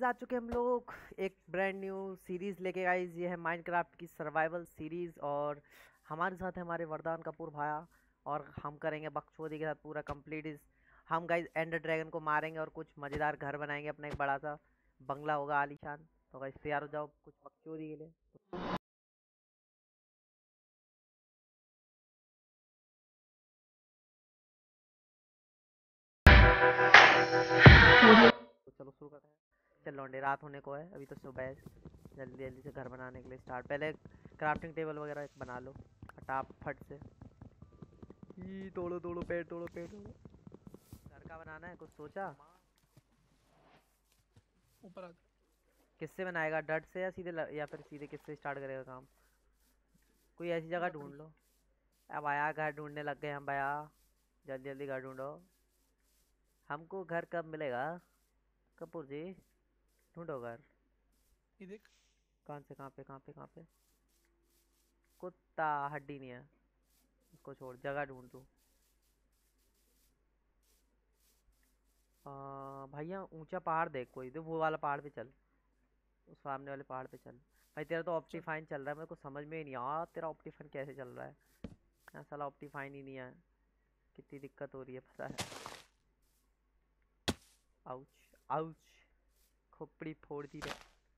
आ चुके हम लोग एक ब्रांड न्यू सीरीज़ लेके। गाइज ये है माइनक्राफ्ट की सर्वाइवल सीरीज़ और हमारे साथ है हमारे वरदान कपूर भाया। और हम करेंगे बकचोदी के साथ पूरा कंप्लीट इस। हम गाइज एंडर ड्रैगन को मारेंगे और कुछ मज़ेदार घर बनाएंगे, अपना एक बड़ा सा बंगला होगा आलीशान। तो गाइज तैयार हो जाओ कुछ बकचोदी के लिए। तो चलो शुरू करते हैं। चल लौंडे, रात होने को है, अभी तो सुबह है। जल्दी जल्दी से घर बनाने के लिए स्टार्ट। पहले क्राफ्टिंग टेबल वगैरह एक बना लो फटाफट से। तोड़ो तोड़ो पेड़ तोड़ो पेड़ तोड़ो। घर का बनाना है, कुछ सोचा? ऊपर आता किससे बनाएगा, डट से या सीधे या फिर सीधे किससे स्टार्ट करेगा काम? कोई ऐसी जगह लकड़ी। ढूंढ लो। अब आया घर ढूंढने लग गए हम भैया। जल्दी जल्दी घर ढूंढो। हमको घर कब मिलेगा कपूर जी? ढूंढो घर। ये देख। कौन से? कहाँ पे कहाँ पे कहाँ पे? कुत्ता हड्डी नहीं है, उसको छोड़, जगह ढूंढ तू। भैया ऊंचा पहाड़ देख, कोई तो वो वाला पहाड़ पे चल। उस सामने वाले पहाड़ पे चल। भाई तेरा तो चल। ऑप्टिफाइन चल रहा है, मेरे को समझ में ही नहीं आ तेरा ऑप्टिफाइन कैसे चल रहा है। यहाँ साला ऑप्टिफाइन ही नहीं है, कितनी दिक्कत हो रही है पता है। आउच आउच, खोपड़ी फोड़ दी रे।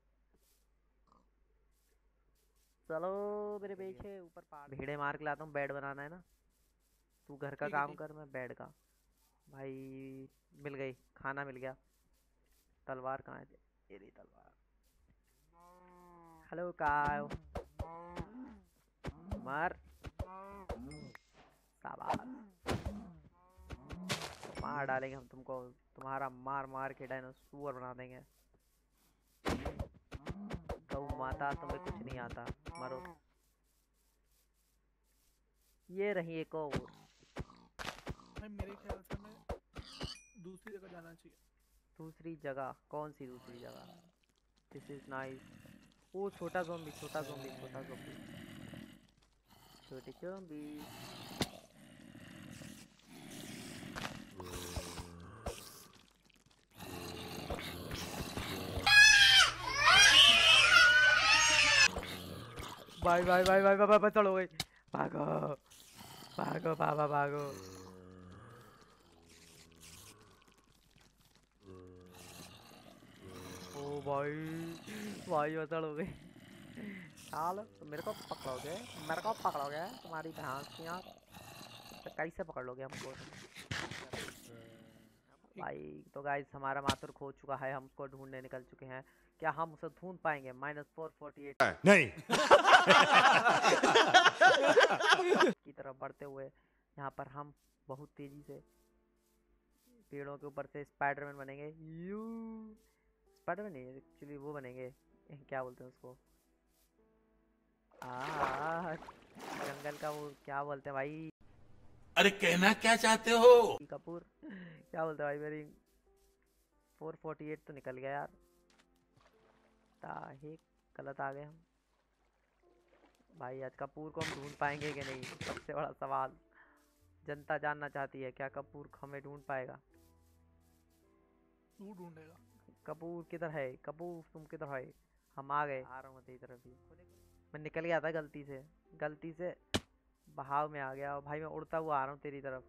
चलो मेरे पीछे ऊपर पहाड़। भेड़े मार के लाता हूँ, बेड बनाना है ना। तू घर का ठीक है काम ठीक। कर, मैं बेड का। भाई मिल गई, खाना मिल गया। तलवार कहाँ है? ये रही तलवार। हेलो कायो, मार शाबाश। मार डालेंगे हम तुमको, तुम्हारा मार मार के डायनासोर बना देंगे। गौ माता तुम्हें कुछ नहीं आता, मरो। ये रही एक और। भाई मेरे ख्याल से हमें दूसरी जगह जाना चाहिए। दूसरी जगह? कौन सी दूसरी जगह? This is nice. वो छोटा ज़ॉम्बी छोटा ज़ॉम्बी छोटा ज़ॉम्बी, छोटे ज़ॉम्बी। भाई भाई भाई भाई भाई भाई चलो गई। भागो भागो बाबा भागो। ओ भाई भाई बचड़ हो गई। साल मेरे को पकड़ोगे, मेरे को पकड़ोगे तुम्हारी भैंसियाँ? तो कैसे पकड़ लोगे हमको एक भाई? तो गाइस हमारा माथुर खो चुका है, हम उसको ढूंढने निकल चुके हैं। क्या हम उसे ढूंढ पाएंगे? -448 नहीं। की तरफ बढ़ते हुए यहाँ पर हम बहुत तेजी से पेड़ों के ऊपर से स्पाइडरमैन बनेंगे। यू स्पाइडरमैन नहीं, एक्चुअली वो बनेंगे, क्या बोलते हैं उसको, जंगल का वो क्या बोलते हैं भाई? अरे कहना क्या चाहते हो? कपूर क्या बोलते हैं भाई? मेरी 448 तो निकल गया यार। ताहे गलत आ गए हम भाई। आज कपूर को हम ढूंढ पाएंगे कि नहीं, सबसे बड़ा सवाल। जनता जानना चाहती है, क्या कपूर हमें ढूंढ पाएगा? तू ढूंढेगा। कपूर किधर है? कपूर तुम किधर है? हम आ गए, आ रहा हूँ तेरी तरफ ही। मैं निकल गया था गलती से बहाव में आ गया और भाई मैं उड़ता हुआ आ रहा हूँ तेरी तरफ।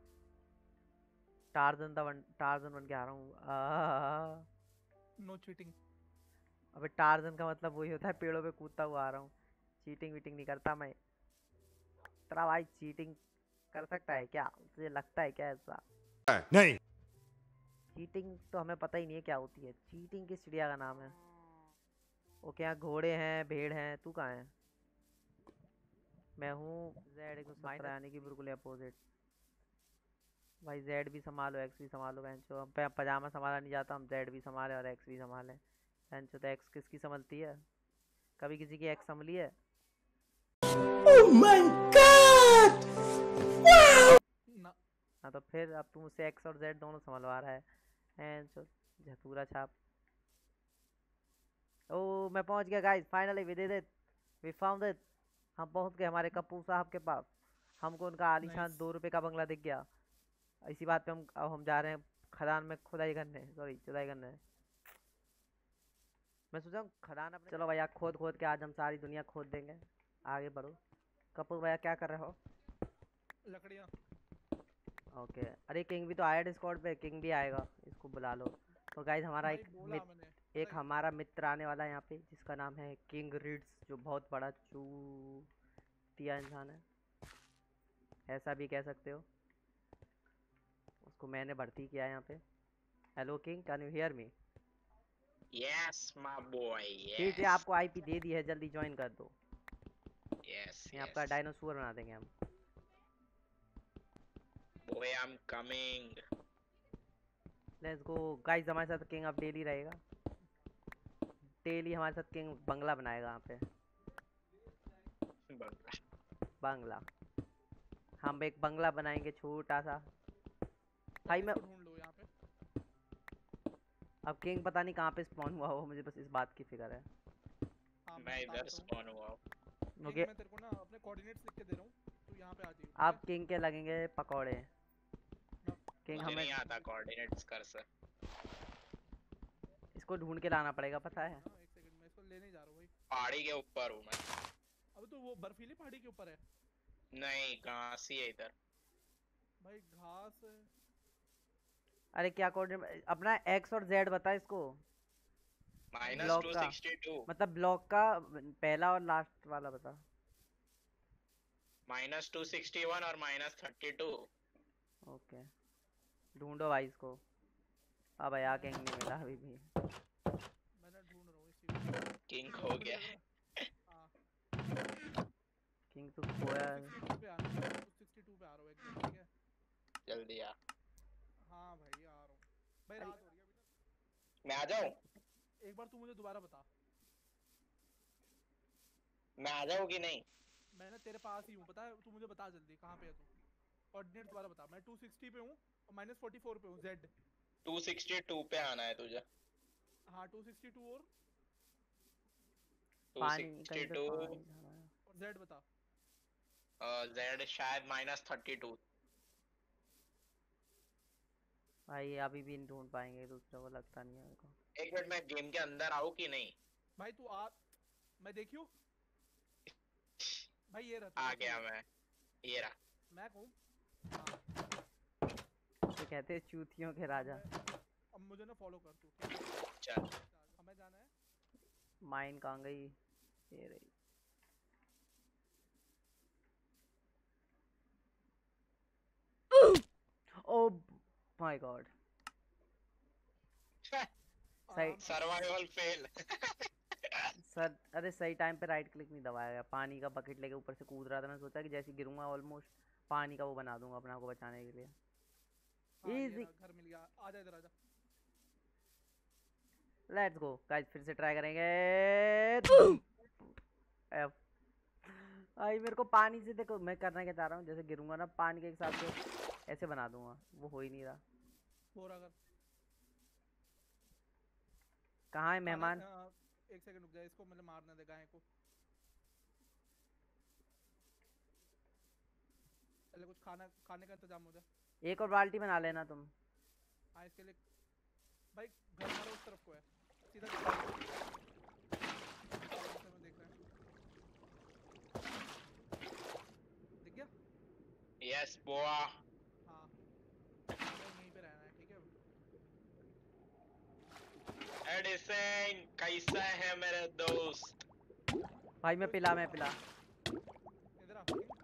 टार्जन बन के आ रहा हूँ। No cheating. अबे टार्जन का मतलब वही होता है, पेड़ों पे कूदता हुआ आ रहा हूँ। चीटिंग वीटिंग नहीं करता मैं। तेरा भाई चीटिंग कर सकता है क्या? तुझे लगता है क्या ऐसा? नहीं। चीटिंग तो हमें पता ही नहीं है क्या होती है। चीटिंग किस चिड़िया का नाम है? वो क्या घोड़े हैं भेड़ हैं? तू कहाँ है? मैं हूँ Z117 यानी कि बिल्कुल अपोजिट। भाई जेड भी संभालो एक्स भी संभालो। बेंचो हम पे पजामा संभाला नहीं जाता, हम जेड भी संभाले और एक्स भी संभाले। बेंचो तो एक्स किसकी संभलती है? कभी किसी की एक्स संभली है? Oh my God! ना। हाँ तो फिर अब तुम उससे एक्स और जेड दोनों संभलवा रहा है। बेंचो झतूरा छाप। ओ मैं पहुंच गया guys, finally we did it, we found it. हम पहुंच गए हमारे कपूर साहब के पास। हमको उनका आलीशान नाइस। 2 रुपए का बंगला दिख गया। इसी बात पे हम अब हम जा रहे हैं खदान में खुदाई करने, सॉरी जुदाई करने। मैं सोचा खदान अपने। चलो भैया खोद खोद के आज हम सारी दुनिया खोद देंगे। आगे बढ़ो। कपूर भैया क्या कर रहे हो? लकड़ियाँ। ओके, अरे किंग भी तो आया डिस्कॉर्ड पे, किंग भी आएगा, इसको बुला लो। तो गाइज हमारा भाई बोला मैंने, एक हमारा मित्र आने वाला है यहाँ पे, जिसका नाम है किंग रिड्स, जो बहुत बड़ा चूतिया इंसान है, ऐसा भी कह सकते हो। उसको मैंने भर्ती किया है यहाँ पे। Hello king, can you hear me? Yes, my boy. ठीक है, Yes. आपको आईपी दे दी है, जल्दी ज्वाइन कर दो। Yes. ये आपका Yes. डायनासोर बना देंगे हम। Boy, I'm coming. Let's go guys, हमारे साथ किंग अब डेली रहेगा। डेली हमारे साथ किंग बंगला बनाएगा यहाँ पे। बंगला, हम एक बंगला बनाएंगे छोटा सा। भाई मैं ढूंढ लो यहाँ पे। अब किंग पता नहीं कहाँ पे स्पॉन हुआ हो, मुझे बस इस बात की फिक्र है। हाँ, मैं बता इधर देता हूँ। स्पॉन हुआ हूँ। मुझे मैं तेरे को ना अपने कोऑर्डिनेट्स लिख के दे रहा हूँ, तू यहाँ पे आ जाइए। आप किंग के लगेंगे पकौड़े। किंग मुझे हमें नहीं आता कोऑर्डिनेट्स कर सर। इसको ढूंढ के लाना पड़ेगा, पता है। एक सेकंड, मैं इसको लेने जा रहा हूँ भाई। पहाड़ी के ऊपर हूँ मैं। अब तो वो बर्फीली पहाड़ी के ऊपर है नहीं, घास ही है इधर। भाई, घास है। अरे क्या कोऑर्डिनेट अपना एक्स और जेड बता इसको। ब्लॉक का -262 मतलब ब्लॉक का पहला और लास्ट वाला बता। -261 और -32। ओके, ढूंढो भाई इसको। अब भैया किंग नहीं मिला अभी भी। मैंने ढूंढ रहा हूँ इसी को। किंग हो गया। हाँ, किंग तो खोया। 62 पे आना है, 62 पे आ रहा हूँ एकदम, ठीक है। जल्दी आ। हाँ भाई आ रहा हूँ भाई, रात हो रही है अभी तक। मैं आ जाऊँ? एक बार तू मुझे दोबारा बता। मैं आ जाऊँ कि नहीं? मैंने तेरे पास ही हूँ, पता है, तू मुझे बता जल्दी कहाँ पे है तू। कोऑर्डिनेट दोबारा बता। मैं 260 पे हूँ और -44 पे हूँ, जेड। 262 पे आना है तुझे। हाँ 262 और पानी कहीं पे 262 पानी भरा है। और जेड बता। जेड शायद -32। भाई अभी भी नहीं ढूंढ पाएंगे दूसरा, वो लगता नहीं है मेरे को। एक मिनट, मैं गेम के अंदर आऊँ कि नहीं? भाई तू आ, मैं देखियो भाई, ये रहा तू, आ देखियो। गया मैं, ये रहा। मैं कहूँ तो कहते हैं चूतियों के राजा। अब मुझे ना फॉलो कर तू, ठीक है? चल। हमें जाना है। माइन कहाँ गई? ये रही। ओ माय गॉड, सही सर्वाइवल फेल। सर। अरे सही टाइम पे राइट क्लिक नहीं दबाया गया। पानी का बकेट लेके ऊपर से कूद रहा था, मैं सोचा कि जैसे गिरूंगा ऑलमोस्ट पानी का वो बना दूंगा अपने आप को बचाने के लिए। हाँ, ये इजी। रहा, घर मिल गया। आजा इधर आजा। लेट्स गो गाइस, फिर से ट्राई करेंगे। एफ। आई मेरे को पानी से देखो, मैं करना क्या चाह रहा हूँ, जैसे गिरूंगा ना पानी के हिसाब से ऐसे बना दूंगा, वो हो ही नहीं रहा। हो रहा कर। कहाँ है मेहमान? एक सेकंड रुक जा, इसको मतलब मारने दे गाय को। चले कुछ खाने का इंतजाम हो जाए। एक और बाल्टी बना लेना तुम। हाँ इसके लिए भाई, घर हमारा उस तरफ को है, सीधा देख रहा है। दिख गया? यस बोआ। हाँ, हमें यहीं पे रहना है, ठीक है। एडिसन कैसा है मेरे दोस्त? भाई मैं पिला। इधर आ,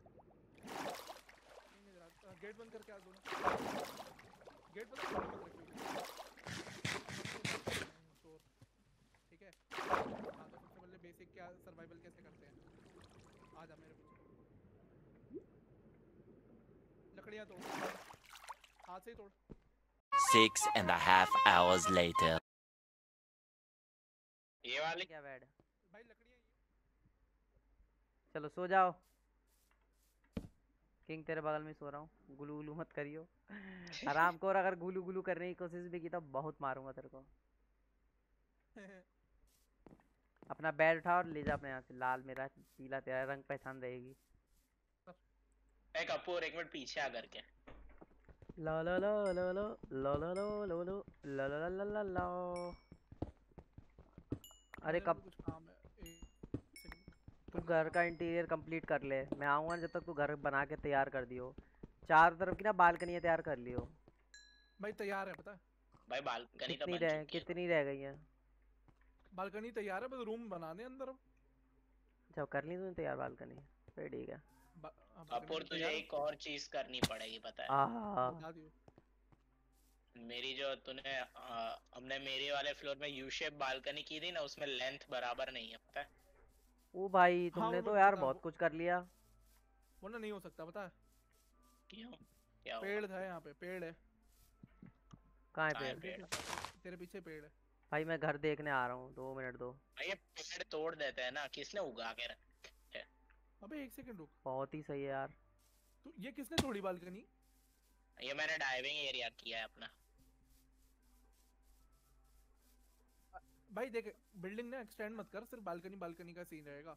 इधर आ। गेट बंद करके आ दोनों। गेट बंद तो ठीक है। हाँ तो सबसे पहले बेसिक क्या सर्वाइवल कैसे करते हैं, आ जा मेरे पीछे। लकड़ियाँ तोड़, हाथ से ही तोड़। 6.5 hours later. ये वाली क्या बेड? भाई लकड़ियाँ चलो सो जाओ। किंग तेरे बगल में सो रहा हूँ, गुलू गुलू मत करियो। आराम को, और अगर गुलू गुलू करने की कोशिश भी की तो बहुत मारूंगा तेरे को। अपना बेड उठा और ले जा अपने यहाँ से। लाल मेरा, पीला तेरा, रंग पहचान रहेगी। एक कपूर, एक मिनट पीछे आ करके। ला ला ला ला ला ला ला ला ला ला ला ला ला ला ला ला। अरे मेरे कब को कुछ काम है, एक सेकंड। तू घर का इंटीरियर कंप्लीट कर ले, मैं आऊँगा जब तक तू घर बना के तैयार कर दियो। चारों तरफ की ना बालकनी तैयार कर लियो। भाई तैयार है, पता है भाई बालकनी तो बन चुकी है। कितनी रह गई है? बालकनी तैयार है, बस रूम बना दे अंदर अब। जब कर ली तूने तैयार बालकनी, फिर ठीक है। बालकनी कपूर तो तुझे तैयार है, एक और चीज करनी पड़ेगी पता है। आहा बता दियो। मेरी जो तूने हमने मेरे वाले फ्लोर में यू शेप बालकनी की थी ना, उसमें लेंथ बराबर नहीं है पता है। ओ भाई हाँ तुमने वो तो मेरे को यार पता है, बहुत कुछ कर लिया। वो ना नहीं हो सकता पता है। क्यों? क्या हुआ? पेड़ था यहाँ पे, पेड़ है। कहाँ है कहाँ है पेड़? पेड़? तेरे पीछे पेड़ है। भाई मैं घर देखने आ रहा हूँ, 2 मिनट दो। भाई ये पेड़ तोड़ देते हैं ना, किसने उगा के रखे हैं? अबे एक सेकंड रुक, बहुत ही सही है यार। तो ये किसने तोड़ी बालकनी? ये मैंने डाइविंग एरिया किया है अपना। भाई देख, बिल्डिंग ना एक्सटेंड मत कर, सिर्फ बालकनी बालकनी का सीन रहेगा।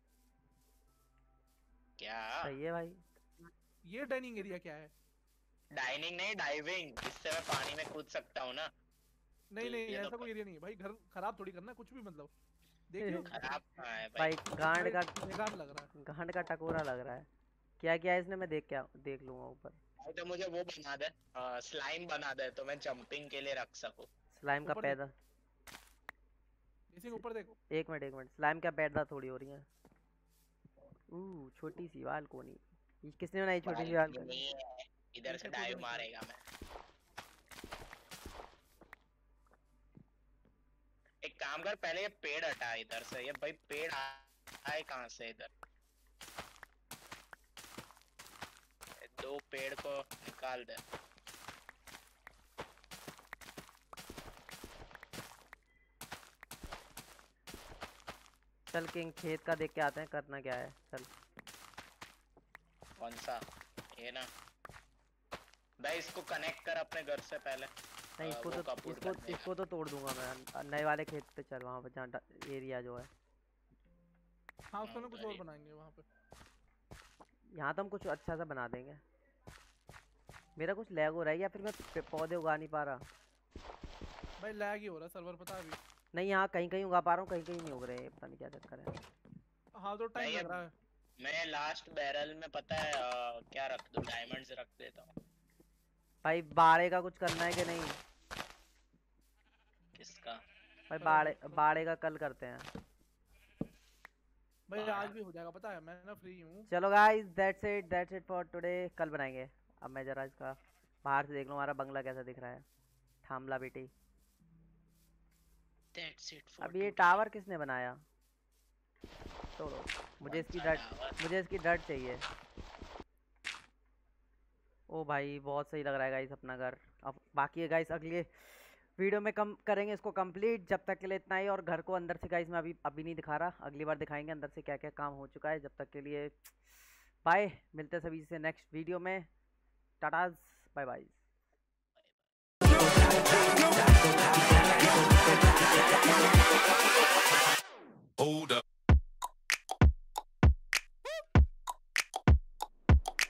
क्या? सही है भाई। ये डाइनिंग एरिया क्या है? डाइनिंग नहीं, डाइविंग, इससे मैं पानी में कूद सकता हूँ ना। नहीं नहीं, ये तो ऐसा कोई एरिया नहीं है भाई, घर खराब थोड़ी करना कुछ भी, मतलब देखियो। खराब कहाँ है भाई भाई? गांड का बेकार लग रहा है। गांड का टकोरा लग रहा है। क्या किया है इसने, मैं देख लूंगा ऊपर। भाई तो मुझे वो बना दे, स्लाइम बना दे तो मैं जंपिंग के लिए रख सकूँ। स्लाइम का ऊपर देख, पैदा। इसी के ऊपर देख। एक मिनट, स्लाइम क्या पैदा थोड़ी हो रही है। छोटी सी बालकोनी। ये किसने बनाई छोटी सी बालकोनी? नहीं है, इधर से नीचे डाइव कूदने के लिए। मारेगा मैं। एक काम कर, पहले ये पेड़ हटा इधर से। ये भाई पेड़ आए कहाँ से इधर? ये दो पेड़ को निकाल दे। चल किंग खेत का देख के आते हैं, करना क्या है चल। कौन सा? ये ना भाई, इसको कनेक्ट कर अपने घर से पहले। नहीं वो कपूर इसको कर देगा। इसको तो तोड़ दूंगा मैं। नए वाले खेत पे चल, वहां पे जहाँ एरिया जो है। हाँ उसको ना कुछ और गरीब। बनाएंगे वहाँ पे। यहाँ तो हम कुछ अच्छा सा बना देंगे। मेरा कुछ लैग हो रहा है या फिर मैं पौधे उगा नहीं पा रहा? भाई लैग ही हो रहा है सर्वर, पता है अभी। नहीं, यहाँ कहीं कहीं उगा पा रहा हूँ, कहीं कहीं नहीं उग रहे, पता नहीं क्या चक्कर है। हाँ तो टाइम नहीं, लग रहा है। मैं लास्ट बैरल में पता है क्या रख दूं? डायमंड्स रख देता हूँ। भाई बाड़े का कुछ करना है कि नहीं? किसका? भाई बाड़े का कल करते हैं। भाई आज भी हो जाएगा पता है, मैं ना फ्री हूँ। चलो guys, that's it for today. कल बनाएंगे। अब मैं जरा इसका बाहर से देख लूँ हमारा बंगला कैसा दिख रहा है। थामला बेटी। That's it for अब ये today. टावर किसने बनाया? छोड़ो, मुझे इसकी कौन सा डट टावर? मुझे इसकी डट चाहिए। ओ भाई बहुत सही लग रहा है गाइस अपना घर। अब बाकी है गाइस, अगले वीडियो में कम करेंगे इसको कंप्लीट। जब तक के लिए इतना ही। और घर को अंदर से गाइस मैं अभी नहीं दिखा रहा, अगली बार दिखाएंगे अंदर से क्या क्या काम हो चुका है। जब तक के लिए बाय, मिलते हैं सभी से नेक्स्ट वीडियो में। टाटाज, बाय बाय।